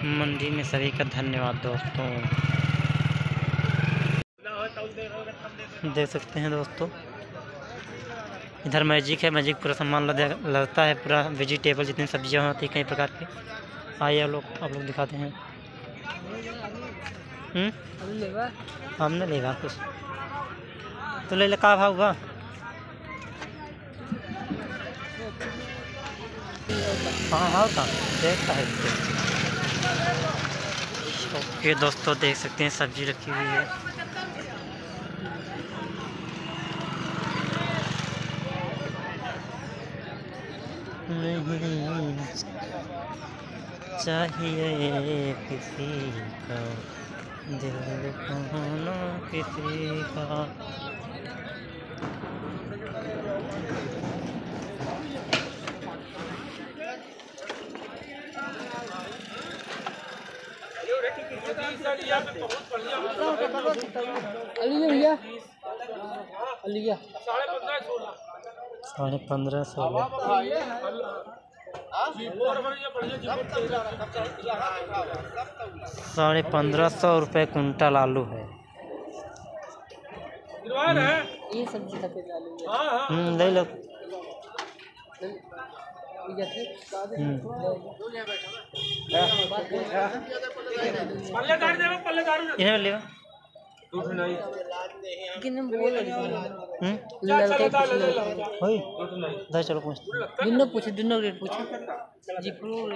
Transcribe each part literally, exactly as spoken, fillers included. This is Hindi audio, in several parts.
मंडी में सभी का धन्यवाद दोस्तों। देख सकते हैं दोस्तों, इधर मैजिक है। मैजिक पूरा सामान लगता है, पूरा वेजिटेबल जितनी सब्जियां होती हैं कई प्रकार की। आइए आप लोग आप लोग दिखाते हैं। हम्म हमने लेगा कुछ तो ले ले। का भाव हुआ? हाँ हाँ का देखता है। ओके दोस्तों, देख सकते हैं सब्जी रखी हुई है। नहीं चाहिए किसी का दिल दुखाना किसी का। साढ़े पंद्रह सोलह साढ़े पंद्रह सौ रुपये कुंटल आलू है। ये सब्जी का हम्म ले लो। इन्हें ले चलो पूछ दोनों पूछे दोनों रेट पूछे जी।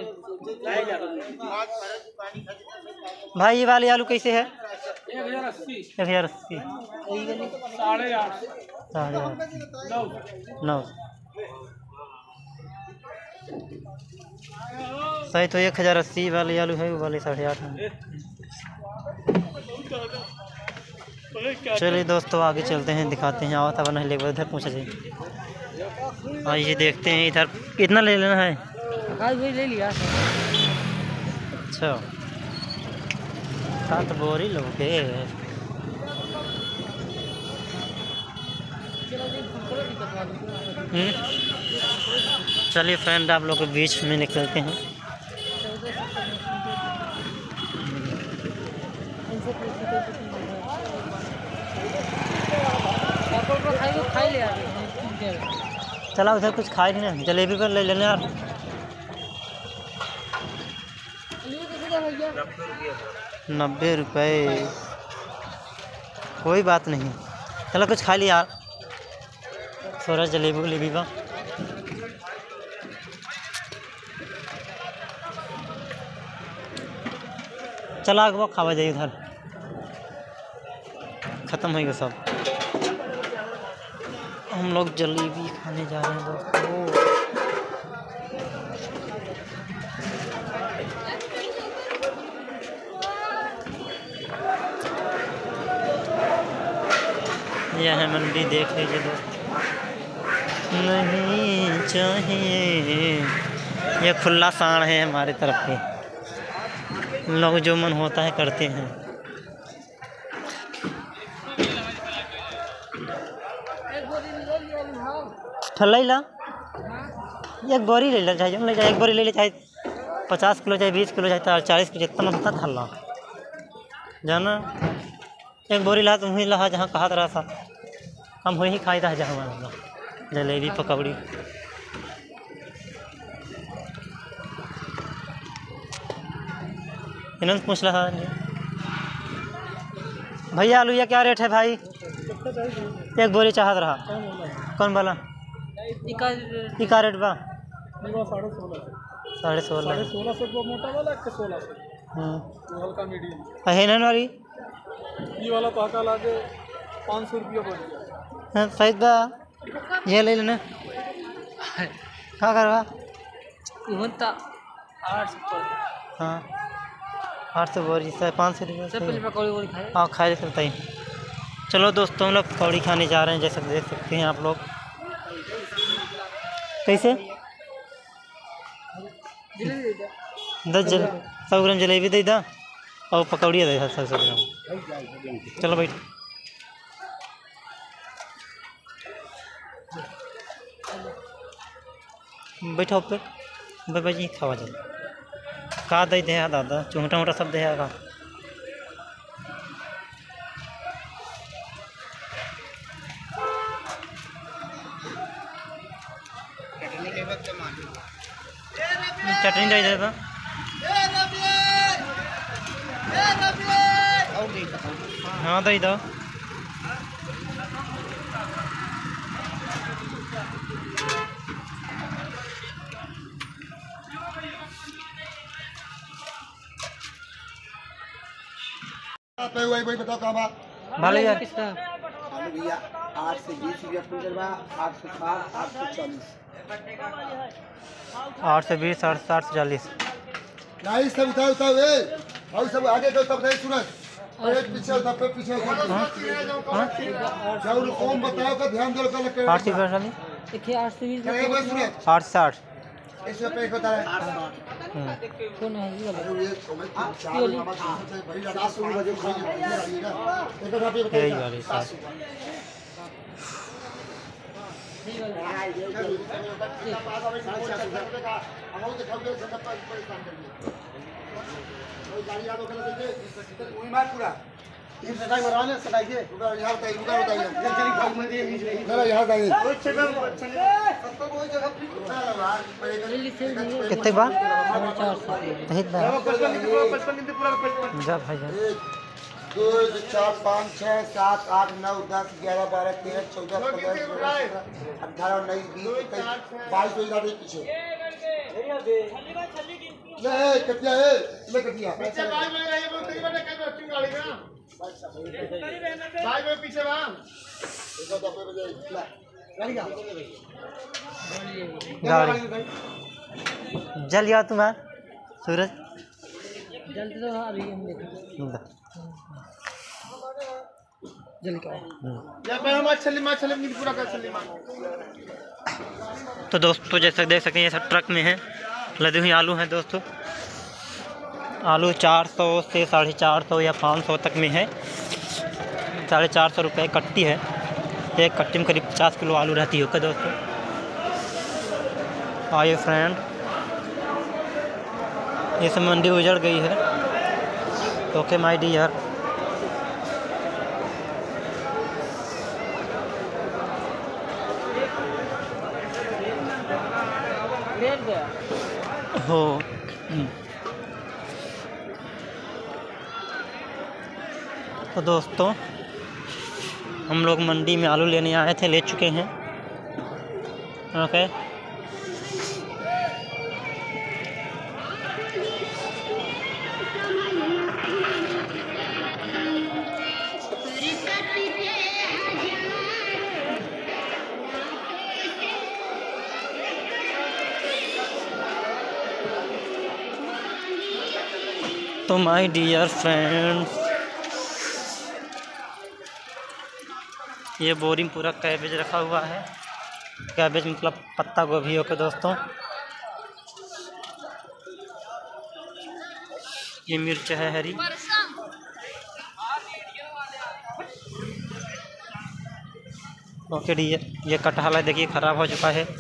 भाई ये वाली आलू कैसे है? एक हजार अस्सी एक हजार अस्सी साढ़े आठ साढ़े आठ नौ सही। तो एक हजार अस्सी वाली आलू है, वो वाली साढ़े आठ है। चलिए दोस्तों आगे चलते हैं, दिखाते हैं। आओ तब नहीं ले इधर पूछा जाए। आइए देखते हैं इधर कितना ले लेना है। आज वही ले लिया। अच्छा सात बोरी लोगे। चलिए फ्रेंड आप लोग के बीच में निकलते हैं। चला उधर कुछ खाए नहीं ना, जलेबी पर ले लेना यार। नब्बे रुपये कोई बात नहीं, चलो कुछ खा लिया यार। सोलह जलेबी वलेबी का चला वो खावा जाइए। उधर ख़त्म हो गया सब। हम लोग जलेबी खाने जा रहे हैं दोस्तों। यह है मंडी, देख लीजिए दोस्त। नहीं चाहिए, ये खुला साण है हमारे तरफ के। लोग जो मन होता है करते हैं। ठल्ला ला एक बोरी ले ला, चाहे ले जाए एक बोरी ले ले, चाहे पचास किलो चाहे बीस किलो चाहे चालीस किलो जितना होता ठल्ला जाना। एक बोरी ला तुम ही ला जहाँ कहा तरह सा हम वही खाई था जहाँ हमारा जलेबी पकौड़ी। इन्होंने पूछ रहा भैया आलू या क्या रेट है भाई? एक बोरी चाहत रहा। कौन बोला? इका रेट बा साढ़े सोलह सोलह सौ मोटा वाला एक सोलह सौ हल्का मीडियम है ना वाली। ये वाला तो हका लागे पाँच सौ रुपया पड़ गया। हाँ सही बा, ये ले लेना। क्या करवा? आठ सौ हाँ आठ सौ बोरी से पाँच सौ रुपये। हाँ खाए सकता ही। चलो दोस्तों हम लोग पकौड़ी खाने जा रहे हैं, जैसे देख सकते हैं आप लोग। कैसे? दस जल सौ ग्राम जलेबी दे दा और पकौड़ी दे सौ सौ ग्राम। चलो बैठ। बैठो पे बाबा जी खावा जाए। का दे दे दादा चूंटा वूटा सब देगा। चटनी दे दे तो हाँ दे दो। वही वही बताओ कहाँ बा? भाले यार किसका आलू भैया आठ से बीस रुपया कुंटल बा, आठ से साठ, आठ से चालीस। आठ से बीस आठ से आठ से चालीस। नहीं सब उठाओ उठाओ ए और सब आगे दो तब नहीं सुना और पीछे उठा पे पीछे उठा जाओ कौन बताओ का ध्यान दो कर आठ से बीस चालीस देखिए आठ से बीस करे बस सुनो आठ से आठ इसमें पे होता है कौन है ये वाला? ये समय चार बाबा से भाई सात सौ बजे खाइएगा एक बार पे यही बताइए वाली सात गाड़ी आ तो वही मार पूरा ये सटाई मरवा ले सटाई के उधर यहां बताइए उधर बताइए जल्दी जल्दी भाग में दे चलो यहां बताइए ओए चलो सब तो वही जगह कितने बार चार सौ नहीं पचपन दिन पूरा पचपन जा भाई जा दो चार पाँच छः सात आठ नौ दस ग्यारह बारह तेरह चौदह पंद्रह सोलह अठारह उन्नीस बीस इक्कीस बाईस हो जाते पीछे ले कटिया है ले कटिया भाई भाई पीछे वहाँ गाड़ी जल गया तुम्हारा सूरज जल्दी तो आ रही है हम देखें जल्दी का या पे हम छल्ली मार छल्ली नहीं पूरा कर छल्ली मार। तो दोस्तों जैसे देख सकते हैं ये सब ट्रक में है लदी हुई आलू हैं दोस्तों। आलू चार सौ से साढ़े चार सौ या पाँच सौ तक में है। साढ़े चार सौ रुपये कट्टी है। एक कट्टी में करीब पचास किलो आलू रहती है। ओके दोस्तों आइए फ्रेंड ये सब मंडी उजड़ गई है। ओके माय डियर रेट गया हो तो दोस्तों हम लोग मंडी में आलू लेने आए थे, ले चुके हैं। ओके तो माय डियर फ्रेंड्स ये बोरी में पूरा कैबेज रखा हुआ है। कैबेज मतलब पत्ता गोभी। ओके दोस्तों ये मिर्च है हरी। ओके डियर ये कटहल है देखिए ख़राब हो चुका है।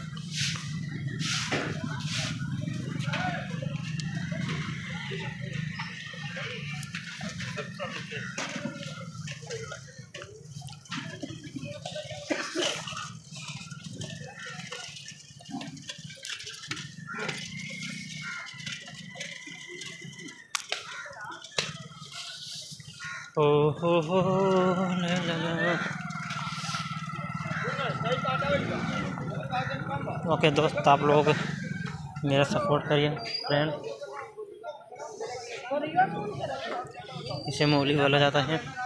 ओ हो हो ला ला ला। ओके दोस्त आप लोग मेरा सपोर्ट करिए फ्रेंड। इसे मूली बोला जाता है।